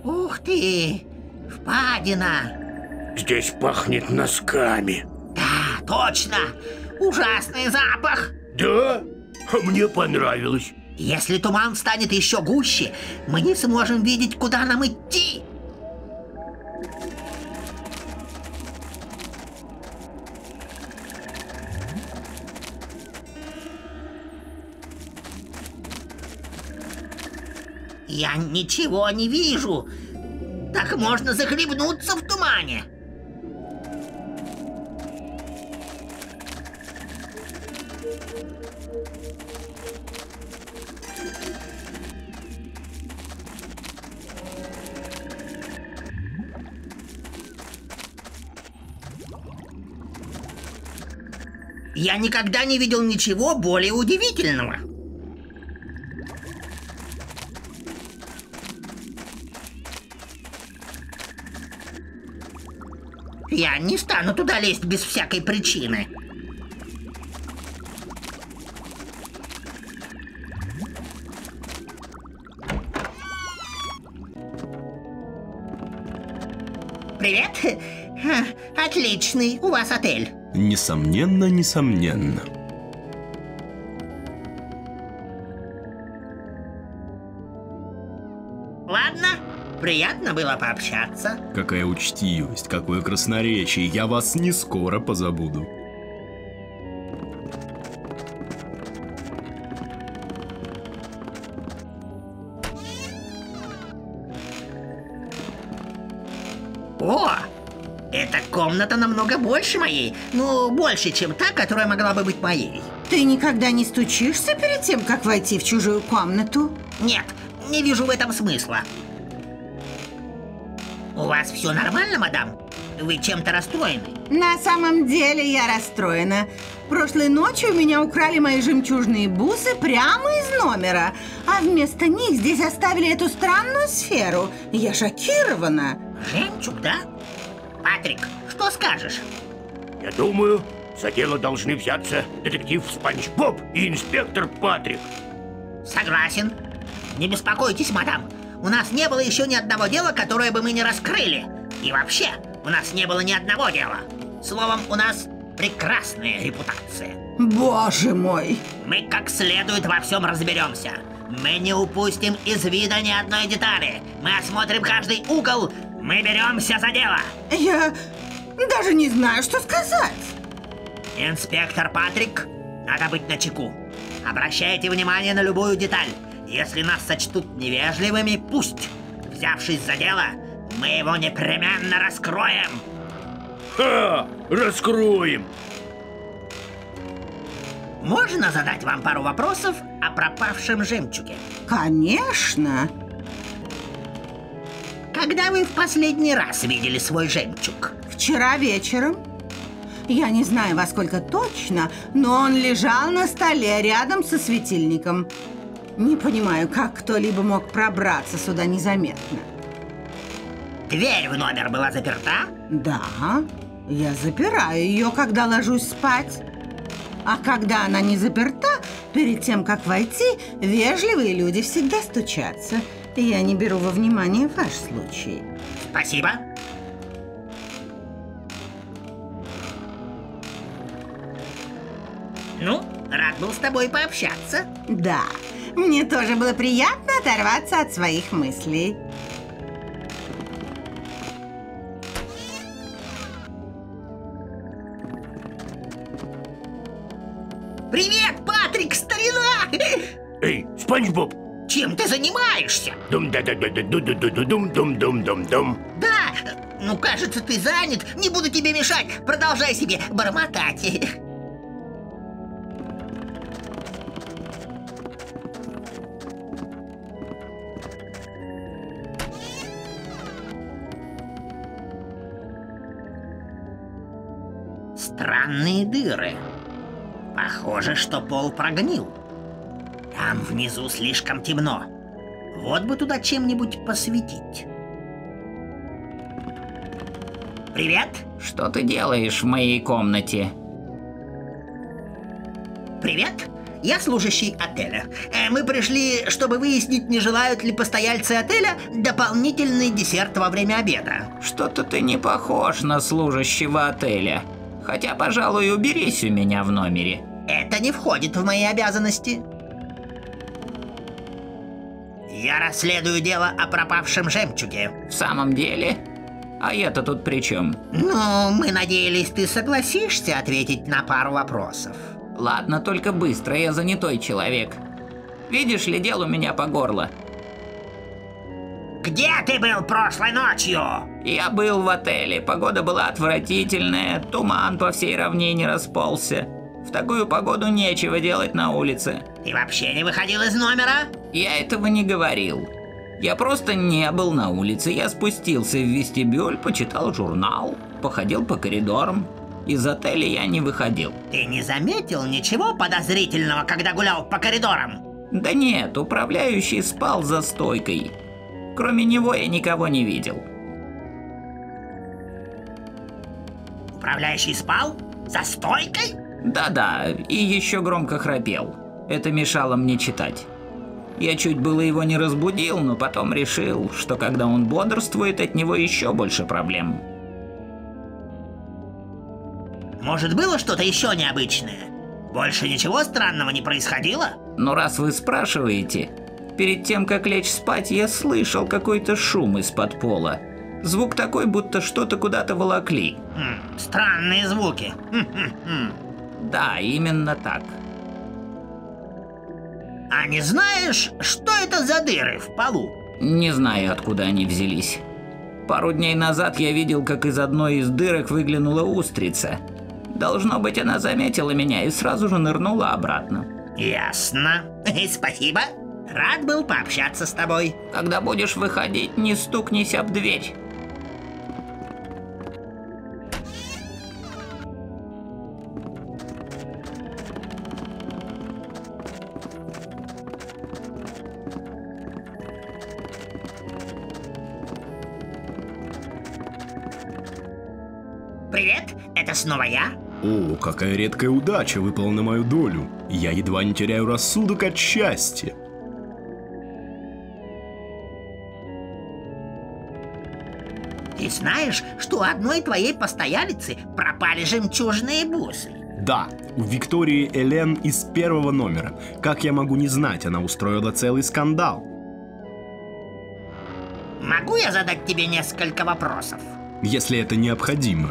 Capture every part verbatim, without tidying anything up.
Ух ты! Впадина! Здесь пахнет носками. Да, точно! Ужасный запах! Да? А мне понравилось. Если туман станет еще гуще, мы не сможем видеть, куда нам идти. Я ничего не вижу. Так можно захлебнуться в тумане. Я никогда не видел ничего более удивительного. Я не стану туда лезть без всякой причины. Привет. Отличный у вас отель. Несомненно, несомненно. Ладно, приятно было пообщаться. Какая учтивость, какое красноречие. Я вас не скоро позабуду. О, эта комната намного больше моей. Ну, больше, чем та, которая могла бы быть моей. Ты никогда не стучишься перед тем, как войти в чужую комнату? Нет, не вижу в этом смысла. У вас все нормально, мадам? Вы чем-то расстроены? На самом деле я расстроена. Прошлой ночью у меня украли мои жемчужные бусы прямо из номера, а вместо них здесь оставили эту странную сферу. Я шокирована. Жемчуг, да? Патрик, что скажешь? Я думаю, за дело должны взяться детектив Спанч Боб и инспектор Патрик. Согласен. Не беспокойтесь, мадам. У нас не было еще ни одного дела, которое бы мы не раскрыли. И вообще, у нас не было ни одного дела. Словом, у нас прекрасная репутация. Боже мой! Мы как следует во всем разберемся. Мы не упустим из вида ни одной детали. Мы осмотрим каждый угол. Мы беремся за дело. Я даже не знаю, что сказать. Инспектор Патрик, надо быть начеку. Обращайте внимание на любую деталь. Если нас сочтут невежливыми, пусть. Взявшись за дело, мы его непременно раскроем. Ха! Раскроем! Можно задать вам пару вопросов о пропавшем жемчуге? Конечно. Когда вы в последний раз видели свой жемчуг? Вчера вечером. Я не знаю, во сколько точно, но он лежал на столе рядом со светильником. Не понимаю, как кто-либо мог пробраться сюда незаметно. Дверь в номер была заперта? Да, я запираю ее, когда ложусь спать. А когда она не заперта, перед тем, как войти, вежливые люди всегда стучатся. Я не беру во внимание ваш случай. Спасибо. Ну, рад был с тобой пообщаться. Да, мне тоже было приятно оторваться от своих мыслей. Привет, Патрик, старина! Эй, Спанч Боб! Чем ты занимаешься? Дум-да-да-да-да-дум-дум-дум-дум-дум. Да, ну кажется, ты занят. Не буду тебе мешать. Продолжай себе бормотать. Странные дыры. Похоже, что пол прогнил. Там внизу слишком темно. Вот бы туда чем-нибудь посветить. Привет. Что ты делаешь в моей комнате? Привет. я служащий отеля. Э, Мы пришли, чтобы выяснить, не желают ли постояльцы отеля дополнительный десерт во время обеда. Что-то ты не похож на служащего отеля. Хотя, пожалуй, уберись у меня в номере. Это не входит в мои обязанности. Я расследую дело о пропавшем жемчуге. В самом деле? А я-то тут при чем? Ну, мы надеялись, ты согласишься ответить на пару вопросов. Ладно, только быстро, я занятой человек. Видишь ли, дел у меня по горло. Где ты был прошлой ночью? Я был в отеле, погода была отвратительная, туман по всей равнине расползся. В такую погоду нечего делать на улице. Ты вообще не выходил из номера? Я этого не говорил. Я просто не был на улице. Я спустился в вестибюль, почитал журнал, походил по коридорам. Из отеля я не выходил. Ты не заметил ничего подозрительного, когда гулял по коридорам? Да нет, управляющий спал за стойкой. Кроме него я никого не видел. Управляющий спал? За стойкой? Да-да, и еще громко храпел. Это мешало мне читать. Я чуть было его не разбудил, но потом решил, что когда он бодрствует, от него еще больше проблем. Может, было что-то еще необычное? Больше ничего странного не происходило? Но раз вы спрашиваете, перед тем, как лечь спать, я слышал какой-то шум из-под пола. Звук такой, будто что-то куда-то волокли. Хм, странные звуки. Хм-хм-хм. Да, именно так. А не знаешь, что это за дыры в полу? Не знаю, откуда они взялись. Пару дней назад я видел, как из одной из дырок выглянула устрица. Должно быть, она заметила меня и сразу же нырнула обратно. Ясно. Спасибо. Рад был пообщаться с тобой. Когда будешь выходить, не стукнись об дверь. Привет, это снова я. О, какая редкая удача выпала на мою долю. Я едва не теряю рассудок от счастья. Ты знаешь, что у одной твоей постоялицы пропали жемчужные бусы? Да, у Виктории Элен из первого номера. Как я могу не знать, она устроила целый скандал. Могу я задать тебе несколько вопросов? Если это необходимо.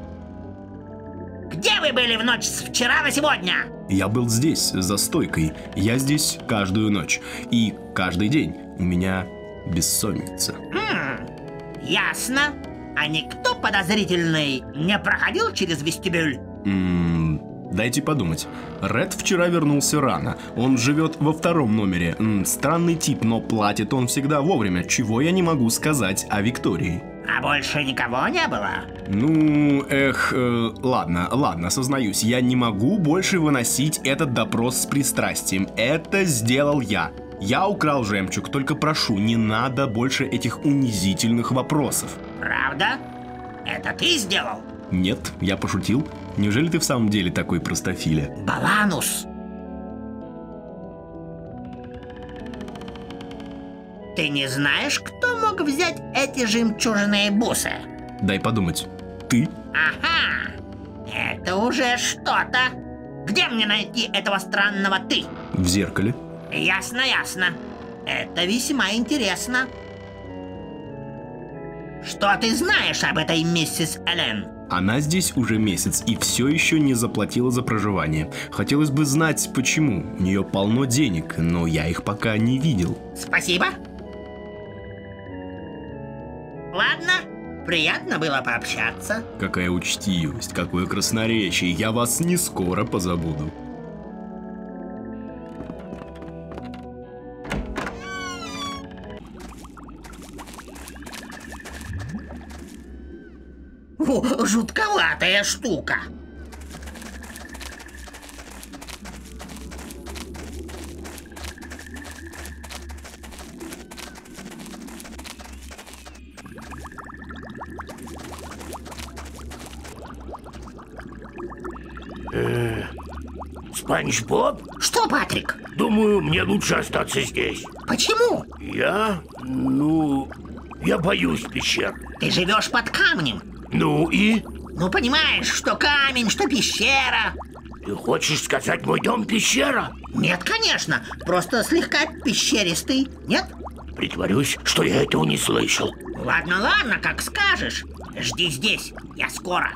Где вы были в ночь с вчера на сегодня? Я был здесь, за стойкой. Я здесь каждую ночь. И каждый день у меня бессонница. Хм, ясно. А никто подозрительный не проходил через вестибюль? М-м, дайте подумать. Ред вчера вернулся рано. Он живет во втором номере. М, странный тип, но платит он всегда вовремя, чего я не могу сказать о Виктории. А больше никого не было? Ну, эх, э, ладно, ладно, сознаюсь, я не могу больше выносить этот допрос с пристрастием. Это сделал я. Я украл жемчуг, только прошу, не надо больше этих унизительных вопросов. Правда? Это ты сделал? Нет, я пошутил. Неужели ты в самом деле такой простофиля? Баланус. Ты не знаешь, кто мог взять эти жемчужные бусы? Дай подумать. Ты? Ага, это уже что-то. Где мне найти этого странного «ты»? В зеркале. Ясно, ясно. Это весьма интересно. Что ты знаешь об этой миссис Элен? Она здесь уже месяц и все еще не заплатила за проживание. Хотелось бы знать, почему. У нее полно денег, но я их пока не видел. Спасибо. Ладно, приятно было пообщаться. Какая учтивость, какое красноречие. Я вас не скоро позабуду. О, жутковатая штука. Спанч Боб? Что, Патрик? Думаю, мне лучше остаться здесь. Почему? Я? Ну... Я боюсь пещер. Ты живешь под камнем. Ну и? Ну, понимаешь, что камень, что пещера. Ты хочешь сказать, мой дом пещера? Нет, конечно, просто слегка пещеристый, нет? Притворюсь, что я этого не слышал. Ладно, ладно, как скажешь. Жди здесь, я скоро.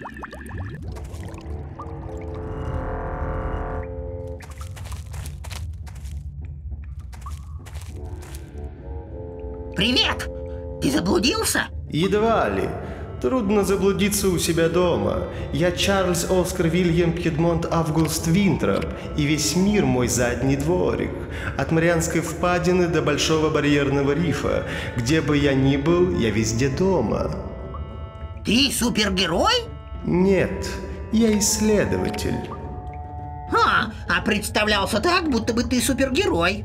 Привет! Ты заблудился? Едва ли. Трудно заблудиться у себя дома. Я Чарльз Оскар Вильям Пьедмонт Август Винтроп, и весь мир мой задний дворик. От Марианской впадины до Большого барьерного рифа. Где бы я ни был, я везде дома. Ты супергерой? Нет, я исследователь. А, а представлялся так, будто бы ты супергерой.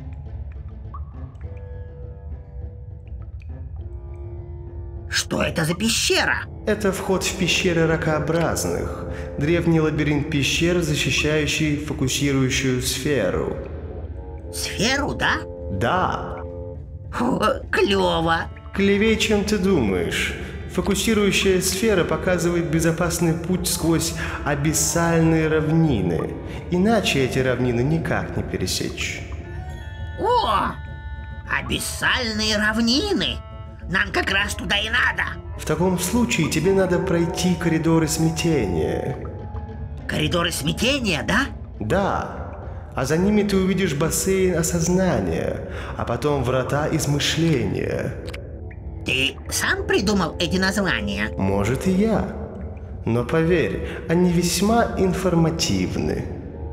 Что это за пещера? Это вход в пещеры ракообразных. Древний лабиринт пещер, защищающий фокусирующую сферу. Сферу, да? Да. Фу, клево. Клевее, чем ты думаешь. Фокусирующая сфера показывает безопасный путь сквозь абиссальные равнины. Иначе эти равнины никак не пересечь. О, абиссальные равнины. Нам как раз туда и надо. В таком случае тебе надо пройти коридоры смятения. Коридоры смятения, да? Да. А за ними ты увидишь бассейн осознания, а потом врата измышления. Ты сам придумал эти названия? Может, и я. Но поверь, они весьма информативны.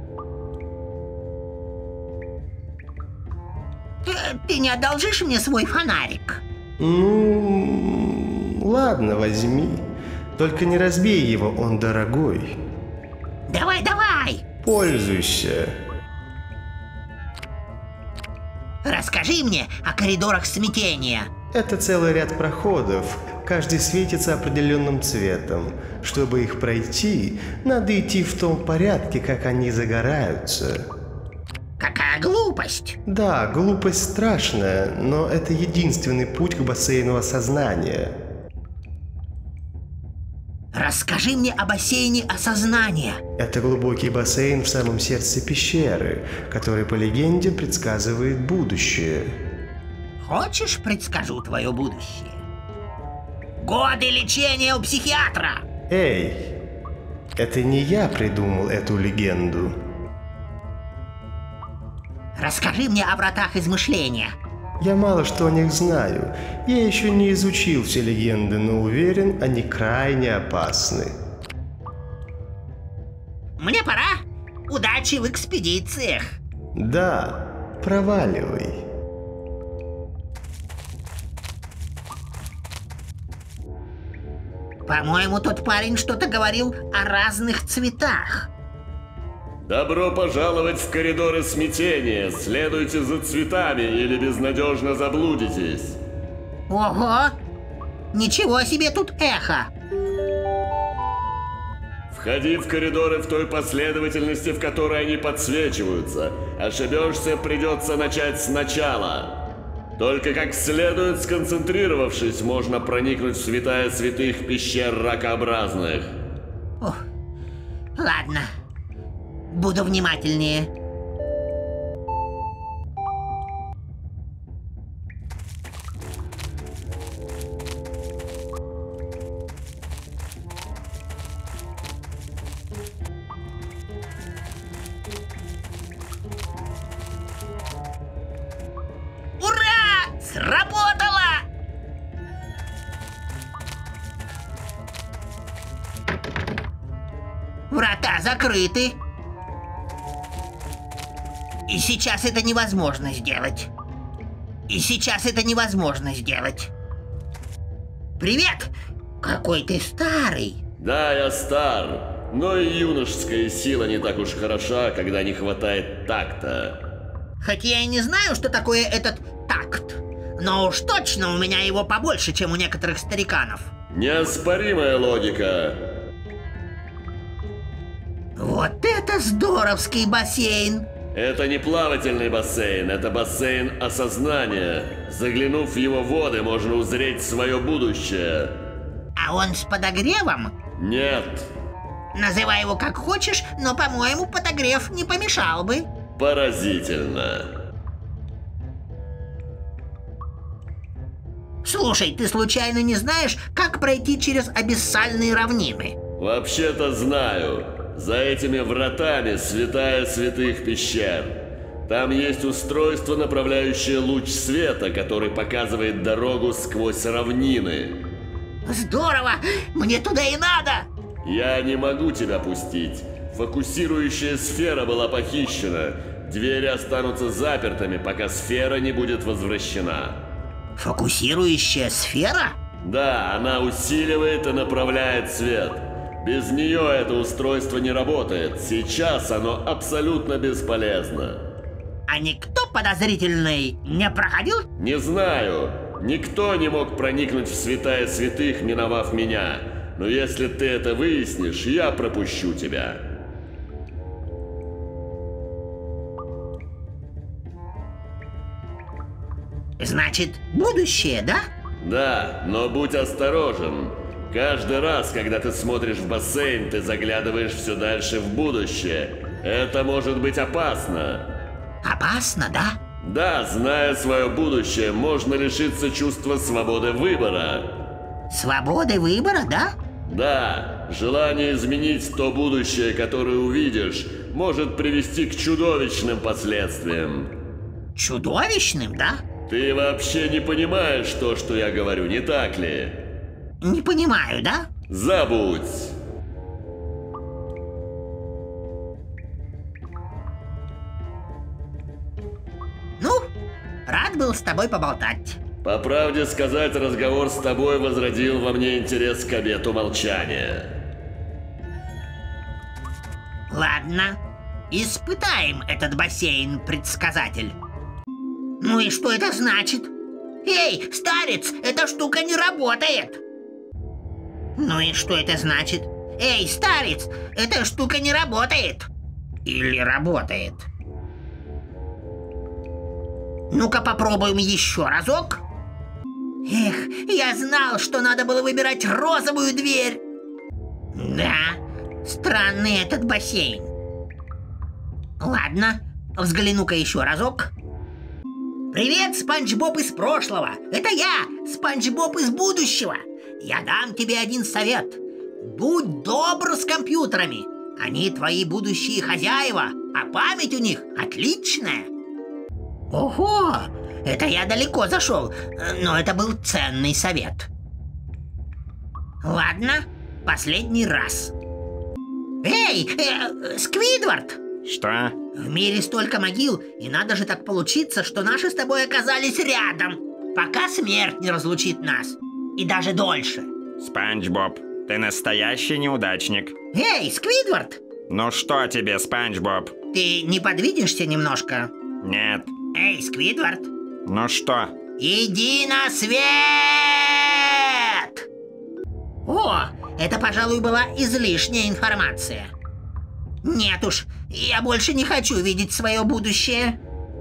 Ты, ты не одолжишь мне свой фонарик? Ну, ладно, возьми. Только не разбей его, он дорогой. Давай, давай! Пользуйся. Расскажи мне о коридорах смятения. Это целый ряд проходов. Каждый светится определенным цветом. Чтобы их пройти, надо идти в том порядке, как они загораются. Какая глупость! Да, глупость страшная, но это единственный путь к бассейну осознания. Расскажи мне о бассейне осознания. Это глубокий бассейн в самом сердце пещеры, который, по легенде, предсказывает будущее. Хочешь, предскажу твое будущее? Годы лечения у психиатра! Эй, это не я придумал эту легенду. Расскажи мне о вратах измышления. Я мало что о них знаю. Я еще не изучил все легенды, но уверен, они крайне опасны. Мне пора. Удачи в экспедициях. Да, проваливай. По-моему, тот парень что-то говорил о разных цветах. Добро пожаловать в коридоры смятения. Следуйте за цветами или безнадежно заблудитесь. Ого! Ничего себе тут эхо! Входи в коридоры в той последовательности, в которой они подсвечиваются. Ошибешься, придется начать сначала. Только как следует сконцентрировавшись, можно проникнуть в святая святых пещер ракообразных. Ох, ладно. Буду внимательнее. Ура! Сработало! Врата закрыты. И сейчас это невозможно сделать. И сейчас это невозможно сделать. Привет! Какой ты старый! Да, я стар, но и юношеская сила не так уж хороша, когда не хватает такта. Хоть я и не знаю, что такое этот такт, но уж точно у меня его побольше, чем у некоторых стариканов. Неоспоримая логика. Вот это Здоровский бассейн. Это не плавательный бассейн, это бассейн осознания. Заглянув в его воды, можно узреть свое будущее. А он с подогревом? Нет. Называй его как хочешь, но, по-моему, подогрев не помешал бы. Поразительно. Слушай, ты случайно не знаешь, как пройти через абиссальные равнины? Вообще-то знаю. За этими вратами святая святых пещер. Там есть устройство, направляющее луч света, который показывает дорогу сквозь равнины. Здорово! Мне туда и надо! Я не могу тебя пустить. Фокусирующая сфера была похищена. Двери останутся запертыми, пока сфера не будет возвращена. Фокусирующая сфера? Да, она усиливает и направляет свет. Без нее это устройство не работает. Сейчас оно абсолютно бесполезно. А никто подозрительный не проходил? Не знаю. Никто не мог проникнуть в святая святых, миновав меня. Но если ты это выяснишь, я пропущу тебя. Значит, будущее, да? Да, но будь осторожен. Каждый раз, когда ты смотришь в бассейн, ты заглядываешь все дальше в будущее. Это может быть опасно. Опасно, да? Да, зная свое будущее, можно лишиться чувства свободы выбора. Свободы выбора, да? Да, желание изменить то будущее, которое увидишь, может привести к чудовищным последствиям. Чудовищным, да? Ты вообще не понимаешь то, что я говорю, не так ли? Не понимаю, да? Забудь. Ну, рад был с тобой поболтать. По правде сказать, разговор с тобой возродил во мне интерес к обету молчания. Ладно, испытаем этот бассейн, предсказатель. Ну и что это значит? Эй, старец, эта штука не работает. Ну и что это значит? Эй, старец, эта штука не работает. Или работает? Ну-ка попробуем еще разок. Эх, я знал, что надо было выбирать розовую дверь. Да, странный этот бассейн. Ладно, взгляну-ка еще разок. Привет, Спанч Боб из прошлого. Это я, Спанч Боб из будущего. Я дам тебе один совет. Будь добр с компьютерами. Они твои будущие хозяева, а память у них отличная. Ого, это я далеко зашел, но это был ценный совет. Ладно, последний раз. Эй, э, Сквидвард! Что? В мире столько могил, и надо же так получиться, что наши с тобой оказались рядом, пока смерть не разлучит нас. И даже дольше. Спанч Боб, ты настоящий неудачник. Эй, Сквидвард! Ну что тебе, Спанч Боб? Ты не подвинешься немножко? Нет. Эй, Сквидвард! Ну что? Иди на свет! О, это, пожалуй, была излишняя информация. Нет уж, я больше не хочу видеть свое будущее.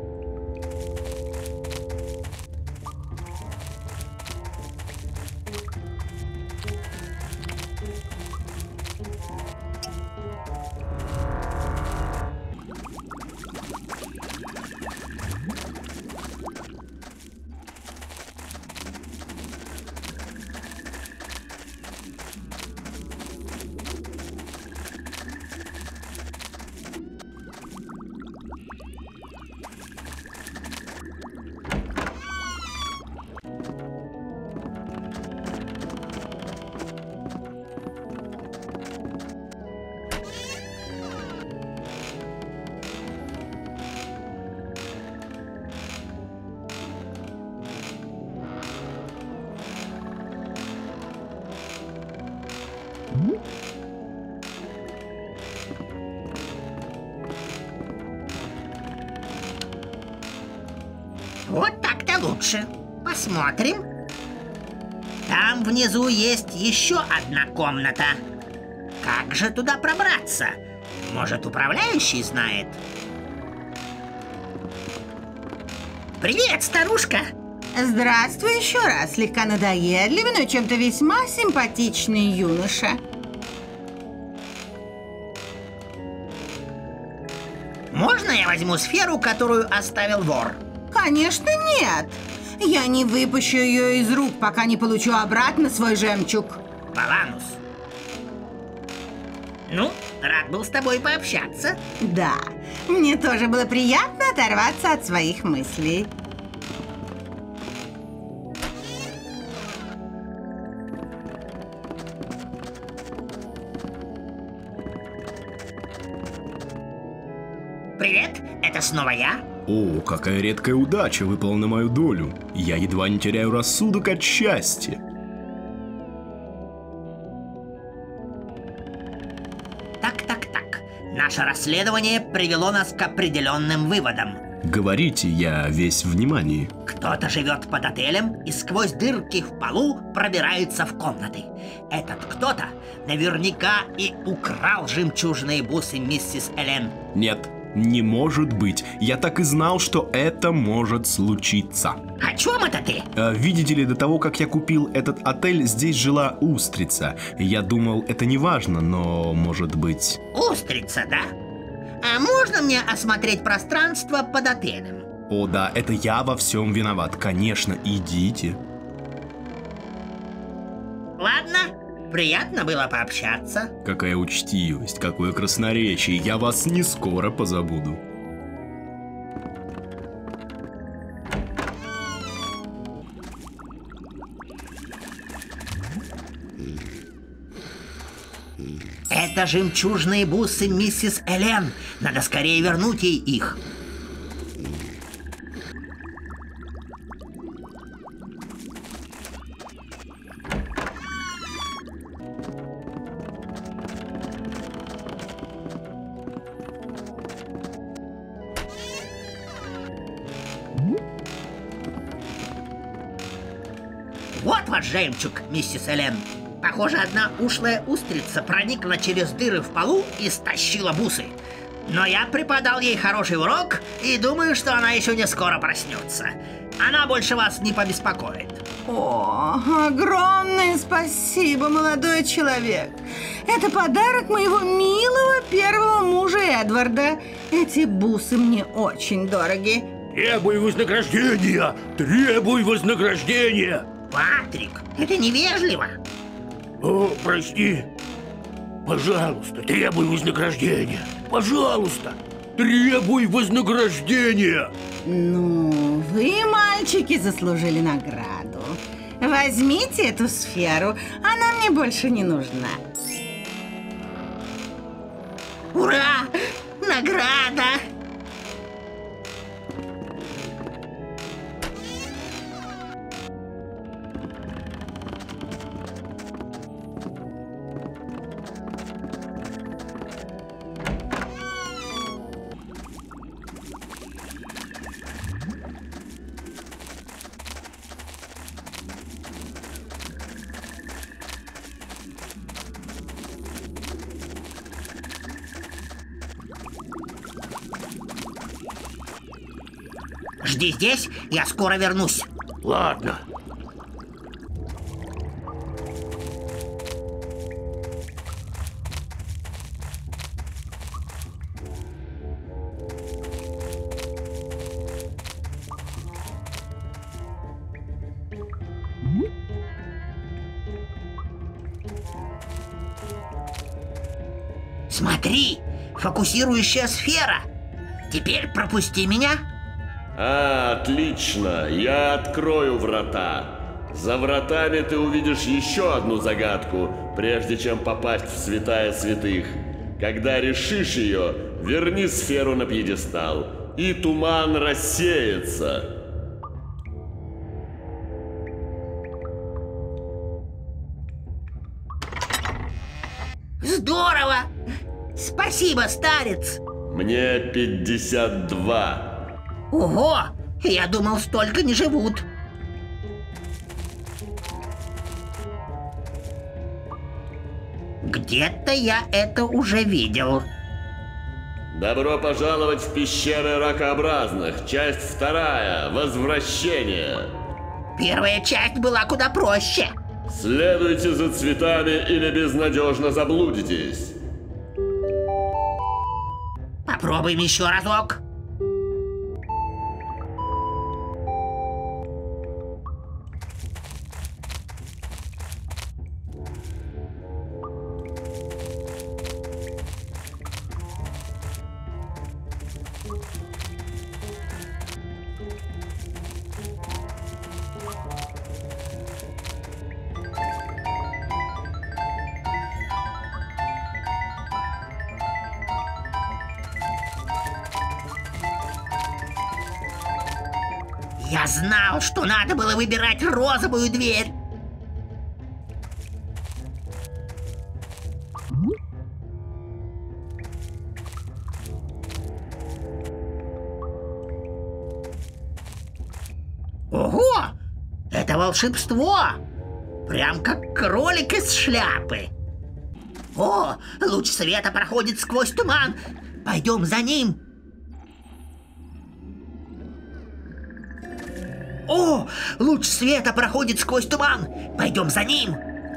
Вот так-то лучше. Посмотрим. Там внизу есть еще одна комната. Как же туда пробраться? Может, управляющий знает? Привет, старушка! Здравствуй еще раз, слегка надоедливый, но чем-то весьма симпатичный юноша. Можно я возьму сферу, которую оставил вор? Конечно, нет. Я не выпущу ее из рук, пока не получу обратно свой жемчуг. Баланус. Ну, рад был с тобой пообщаться. Да, мне тоже было приятно оторваться от своих мыслей. Привет, это снова я. О, какая редкая удача выпала на мою долю. Я едва не теряю рассудок от счастья. Так, так, так. Наше расследование привело нас к определенным выводам. Говорите, я весь внимание. Кто-то живет под отелем и сквозь дырки в полу пробирается в комнаты. Этот кто-то наверняка и украл жемчужные бусы миссис Элен. Нет, не может быть. Я так и знал, что это может случиться. О чем это ты? А, видите ли, до того, как я купил этот отель, здесь жила устрица. Я думал, это не важно, но, может быть... Устрица, да? А можно мне осмотреть пространство под отелем? О да, это я во всем виноват. Конечно, идите. Ладно, приятно было пообщаться. Какая учтивость, какое красноречие. Я вас не скоро позабуду. Это жемчужные бусы миссис Элен. Надо скорее вернуть ей их. Вот ваш жемчуг, миссис Элен. Похоже, одна ушлая устрица проникла через дыры в полу и стащила бусы. Но я преподал ей хороший урок и думаю, что она еще не скоро проснется. Она больше вас не побеспокоит. О, огромное спасибо, молодой человек. Это подарок моего милого первого мужа Эдварда. Эти бусы мне очень дороги. Требуй вознаграждения! Требуй вознаграждения! Патрик, это невежливо. О, прости. Пожалуйста, требуй вознаграждения. Пожалуйста, требуй вознаграждения. Ну, вы, мальчики, заслужили награду. Возьмите эту сферу, она мне больше не нужна. Ура! Награда! Жди здесь, я скоро вернусь. Ладно. Смотри, фокусирующая сфера. Теперь пропусти меня. А, отлично, я открою врата. За вратами ты увидишь еще одну загадку, прежде чем попасть в святая святых. Когда решишь ее, верни сферу на пьедестал, и туман рассеется. Здорово! Спасибо, старец. Мне пятьдесят два. Ого! Я думал, столько не живут. Где-то я это уже видел. Добро пожаловать в пещеры ракообразных. Часть вторая. Возвращение. Первая часть была куда проще. Следуйте за цветами или безнадежно заблудитесь. Попробуем еще разок. Я знал, что надо было выбирать розовую дверь. Ого! Это волшебство! Прям как кролик из шляпы. О, луч света проходит сквозь туман. Пойдем за ним. О, луч света проходит сквозь туман. Пойдем за ним.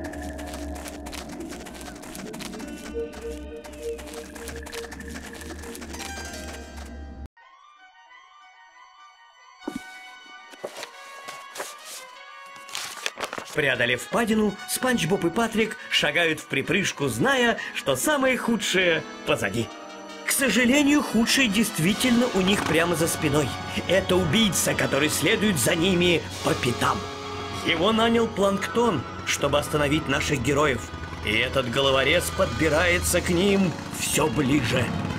Преодолев впадину, Спанч Боб и Патрик шагают в припрыжку, зная, что самое худшее позади. К сожалению, худшее действительно у них прямо за спиной. Это убийца, который следует за ними по пятам. Его нанял Планктон, чтобы остановить наших героев. И этот головорез подбирается к ним все ближе.